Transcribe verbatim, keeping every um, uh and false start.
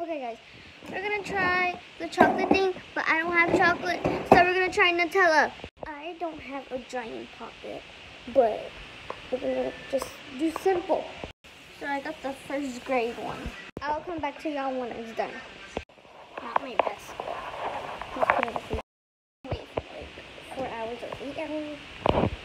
Okay guys, we're gonna try the chocolate thing, but I don't have chocolate, so we're gonna try Nutella. I don't have a giant pocket, but we're gonna just do simple. So I got the first grade one. I'll come back to y'all when it's done. Not my best. Just put it in. Wait for like four hours or eight hours.